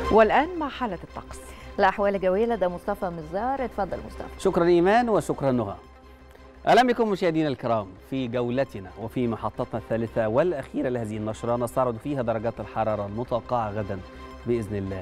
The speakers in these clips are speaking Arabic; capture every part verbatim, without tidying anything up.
والآن مع حالة الطقس. الأحوال الجوية لدى مصطفى مزار. اتفضل مصطفى. شكرا إيمان وشكرا نهى. أهلا بكم مشاهدينا الكرام في جولتنا وفي محطتنا الثالثة والأخيرة لهذه النشرة، نستعرض فيها درجات الحرارة المتوقعة غدا بإذن الله.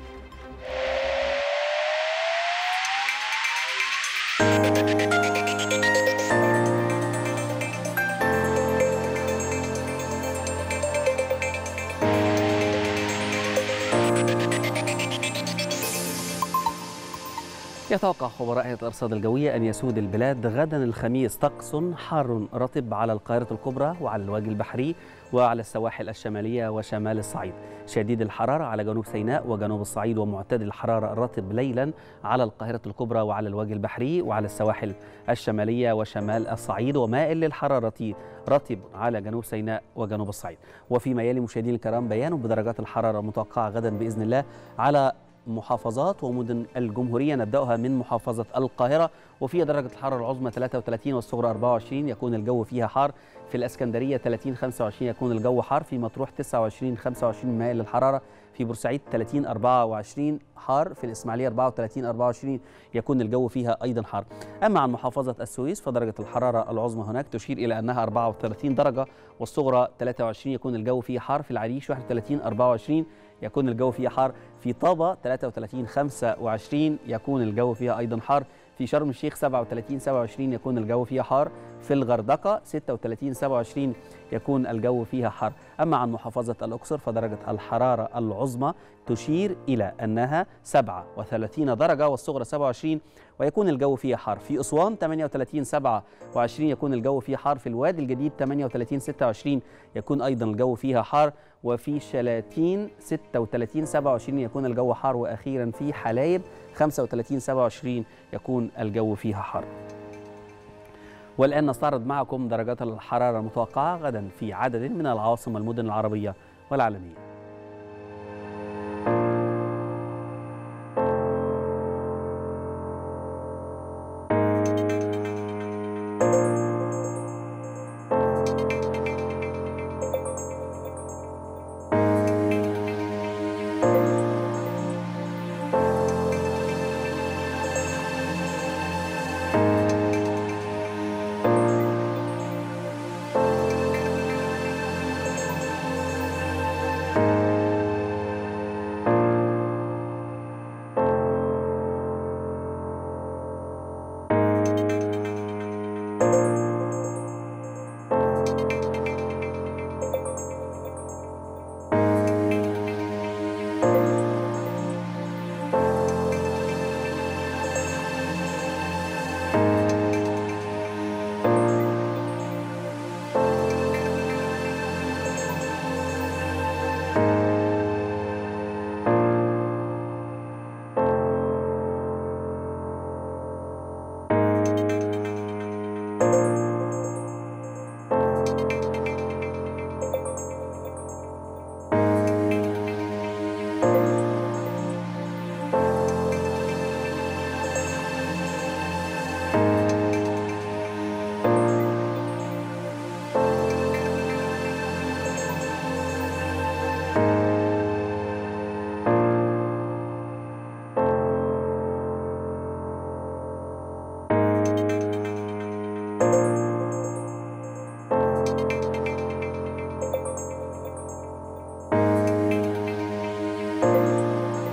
يتوقع خبراء هيئة الأرصاد الجوية أن يسود البلاد غدا الخميس طقس حار رطب على القاهرة الكبرى وعلى الوجه البحري وعلى السواحل الشمالية وشمال الصعيد، شديد الحرارة على جنوب سيناء وجنوب الصعيد، ومعتدل الحرارة الرطب ليلا على القاهرة الكبرى وعلى الوجه البحري وعلى السواحل الشمالية وشمال الصعيد، ومائل للحرارة رطب على جنوب سيناء وجنوب الصعيد. وفيما يلي مشاهدينا الكرام بيان بدرجات الحرارة المتوقعة غدا بإذن الله على محافظات ومدن الجمهورية. نبدأها من محافظة القاهرة، وفيها درجة الحرارة العظمى ثلاثة وثلاثين والصغرى أربعة وعشرين، يكون الجو فيها حار. في الإسكندرية ثلاثين خمسة وعشرين يكون الجو حار. في مطروح تسعة وعشرين خمسة وعشرين مائل للحرارة. في بورسعيد ثلاثين أربعة وعشرين حار. في الإسماعيلية أربعة وثلاثين أربعة وعشرين يكون الجو فيها أيضا حار. أما عن محافظة السويس فدرجة الحرارة العظمى هناك تشير إلى أنها أربعة وثلاثين درجة والصغرى ثلاثة وعشرين، يكون الجو فيها حار. في العريش واحد وثلاثين أربعة وعشرين يكون الجو فيها حار. في طابة ثلاثة وثلاثين خمسة وعشرين يكون الجو فيها أيضا حار. في شرم الشيخ سبعة وثلاثين سبعة وعشرين يكون الجو فيها حار. في الغردقة ستة وثلاثين سبعة وعشرين يكون الجو فيها حار. أما عن محافظة الأقصر فدرجة الحرارة العظمى تشير إلى أنها سبعة وثلاثين درجة والصغرى سبعة وعشرين ويكون الجو فيها حار. في أسوان ثمانية وثلاثين سبعة وعشرين يكون الجو فيها حار. في الوادي الجديد ثمانية وثلاثين ستة وعشرين يكون أيضا الجو فيها حار. وفي شلاتين ستة وثلاثين سبعة وعشرين يكون الجو حار. وأخيرا في حلايب خمسة وثلاثين سبعة وعشرين يكون الجو فيها حار. والآن نستعرض معكم درجات الحرارة المتوقعة غدا في عدد من العواصم والمدن العربية والعالمية.